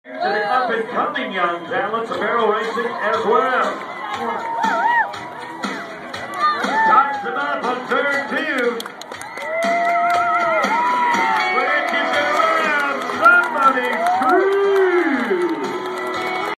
To the up-and-coming young talents of barrel racing as well. Starts them up on turn 2.